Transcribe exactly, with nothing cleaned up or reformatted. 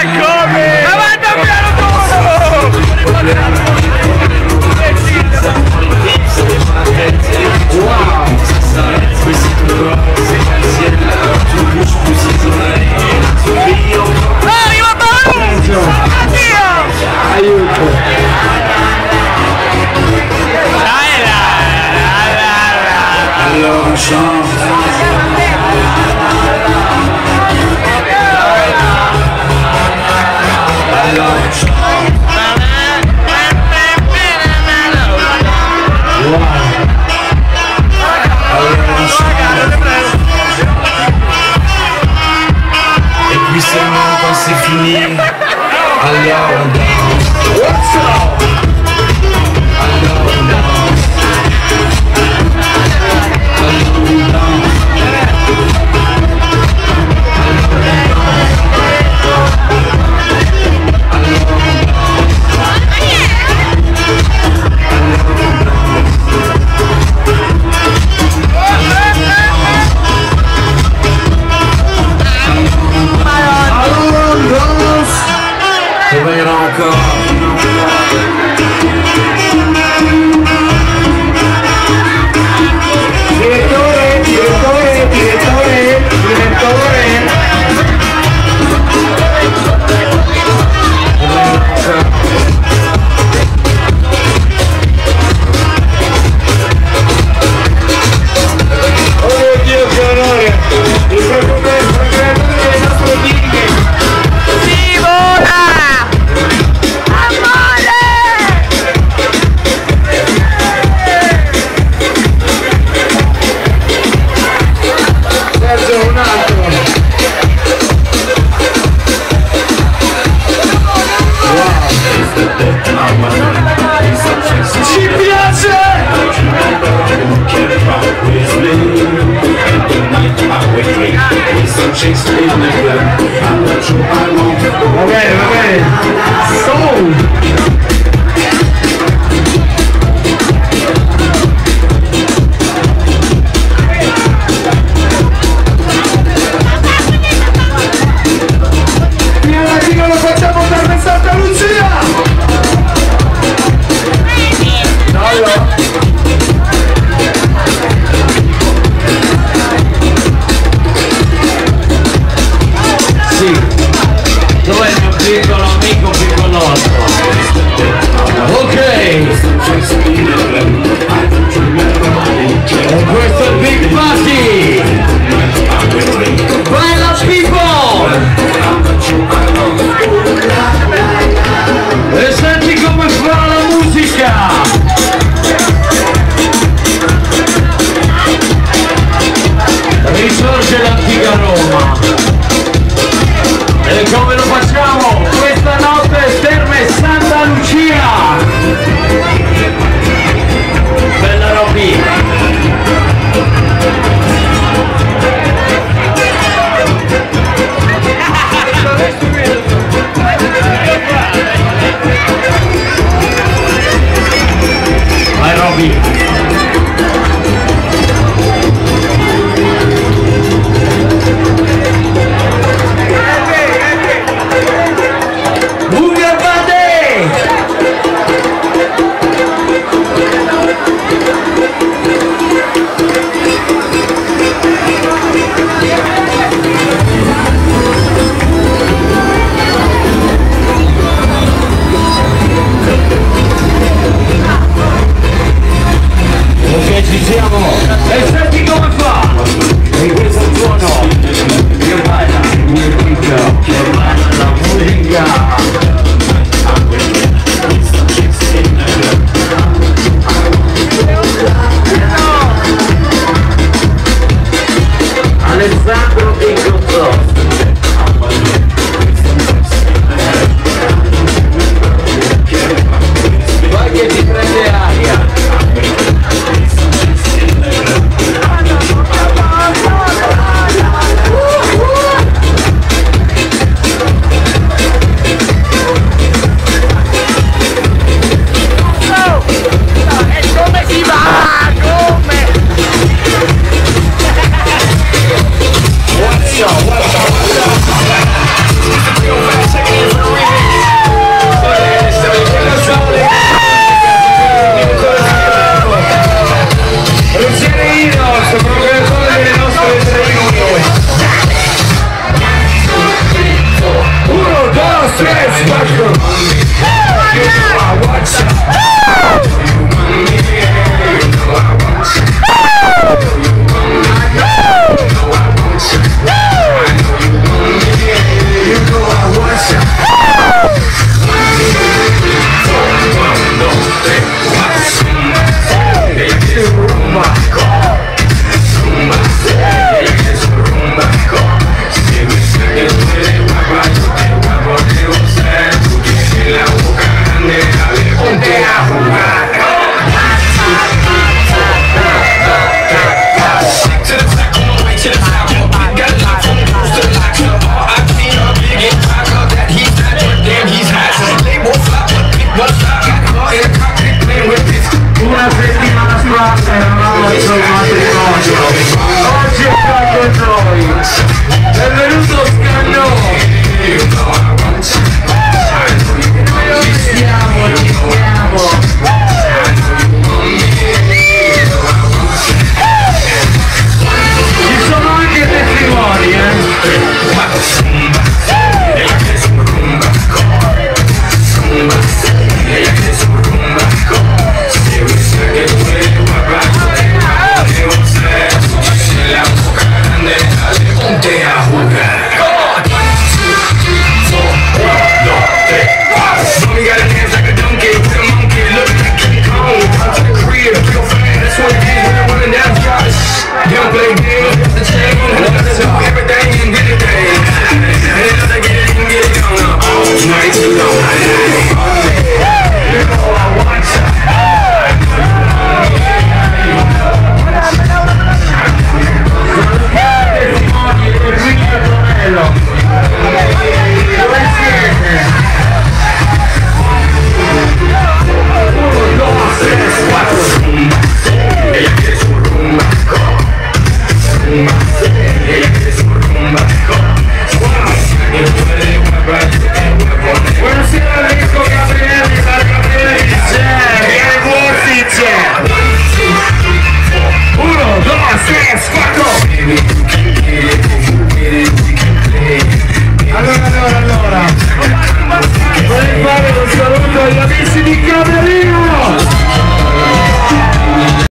come? Avanti a piano arriva Paolo! Aiuto! Allora e qui siamo quasi finiti. Allora what's up? Allora direttore, direttore, direttore, direttore. Oh Dio, che onore! Il procuratore del nostro King! Si vola! Amore! Sergio, un altro! Ci piace! Va bene, va bene. Soul. Prima latino lo facciamo per Santa Lucia. No, sì, dov'è il mio piccolo amico piccolotto? Ok, e questo è il Big Party. Bella people, e senti come fa la musica. Risorge l'antica Roma. E come lo facciamo? Questa notte Terme Santa Lucia! Bella robina! Vai Robby! Una settimana fa eravamo al suo matrimonio, oggi è qua con noi, è venuto Scannone, ci siamo, ci siamo, ci sono anche testimoni, eh? Allora, allora, allora, vorrei fare un saluto agli amici di Camerino.